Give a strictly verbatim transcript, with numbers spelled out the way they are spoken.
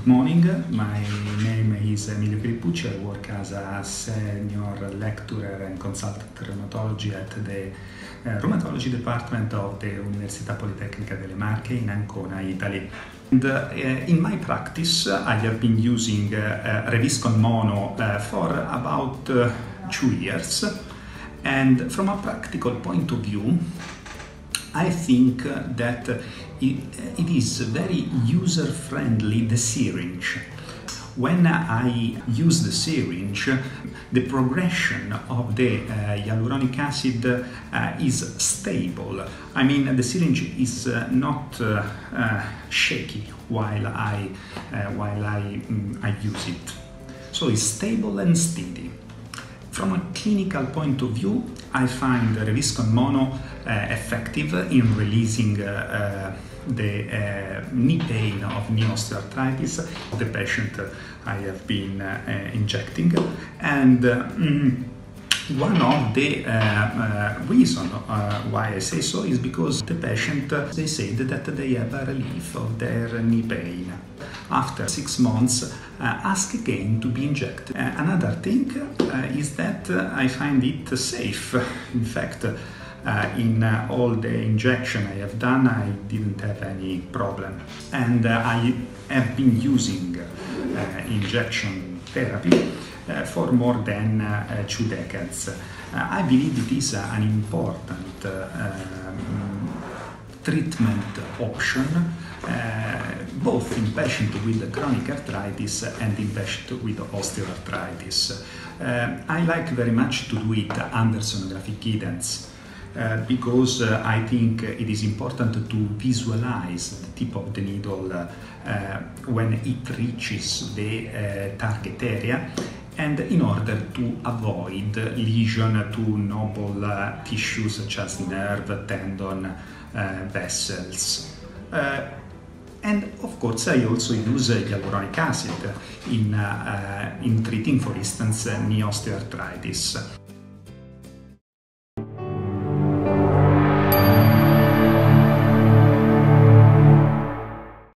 Good morning, my name is Emilio Filippucci. I work as a senior lecturer and consultant rheumatology at the uh, rheumatology department of the Università Politecnica delle Marche in Ancona, Italy. And uh, in my practice, I have been using uh, uh, Reviscon Mono uh, for about uh, two years. And from a practical point of view, I think that it, it is very user-friendly, the syringe. When I use the syringe, the progression of the uh, hyaluronic acid uh, is stable. I mean, the syringe is uh, not uh, uh, shaky while I, uh, while I, um, I use it. So it's stable and steady. From a clinical point of view, I find Reviscon Mono uh, effective in releasing uh, uh, the uh, knee pain of knee osteoarthritis of the patient I have been uh, injecting. And uh, mm, one of the uh, uh, reasons uh, why I say so is because the patient, uh, they said that they have a relief of their knee pain. After six months, uh, ask again to be injected. Uh, another thing uh, is that uh, I find it safe. In fact, uh, in uh, all the injection I have done, I didn't have any problem. And uh, I have been using uh, injection therapy uh, for more than uh, two decades. Uh, I believe it is uh, an important uh, um, treatment option, uh, both in patients with chronic arthritis and in patients with osteoarthritis. Uh, I like very much to do it under sonographic guidance uh, because uh, I think it is important to visualize the tip of the needle uh, uh, when it reaches the uh, target area, and in order to avoid lesion to noble uh, tissues such as nerve, tendon, uh, vessels. Uh, and of course I also use uh, hyaluronic acid in, uh, uh, in treating, for instance, uh, knee osteoarthritis.